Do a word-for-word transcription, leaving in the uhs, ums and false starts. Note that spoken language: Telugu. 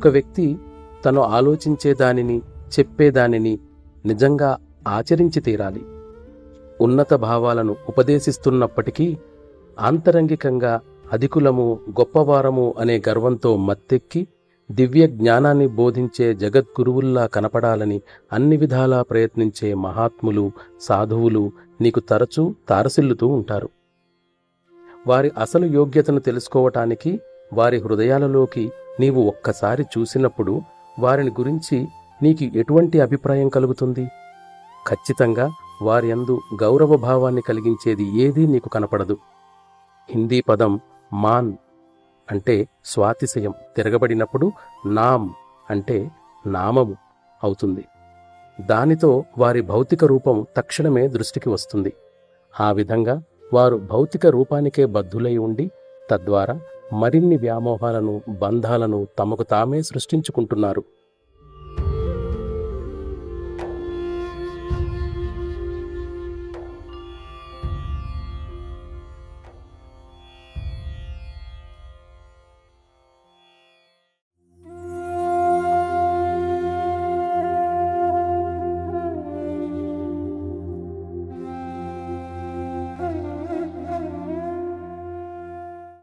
ఒక వ్యక్తి తను ఆలోచించేదానిని, చెప్పేదానిని నిజంగా ఆచరించి తీరాలి. ఉన్నత భావాలను ఉపదేశిస్తున్నప్పటికీ ఆంతరంగికంగా అధికులము, గొప్పవారము అనే గర్వంతో మత్తెక్కి దివ్య జ్ఞానాన్ని బోధించే జగద్గురువుల్లా కనపడాలని అన్ని విధాలా ప్రయత్నించే మహాత్ములు, సాధువులు నీకు తరచూ తారసిల్లుతూ ఉంటారు. వారి అసలు యోగ్యతను తెలుసుకోవటానికి వారి హృదయాలలోకి నీవు ఒక్కసారి చూసినప్పుడు వారిని గురించి నీకు ఎటువంటి అభిప్రాయం కలుగుతుంది? ఖచ్చితంగా వారి యందు గౌరవభావాన్ని కలిగించేది ఏదీ నీకు కనపడదు. హిందీ పదం మాన్ అంటే స్వాతిశయం తిరగబడినప్పుడు నామ్ అంటే నామము అవుతుంది. దానితో వారి భౌతిక రూపం తక్షణమే దృష్టికి వస్తుంది. ఆ విధంగా వారు భౌతిక రూపానికే బద్ధులై ఉండి తద్వారా మరిన్ని వ్యామోహాలను, బంధాలను తమకు తామే సృష్టించుకుంటున్నారు.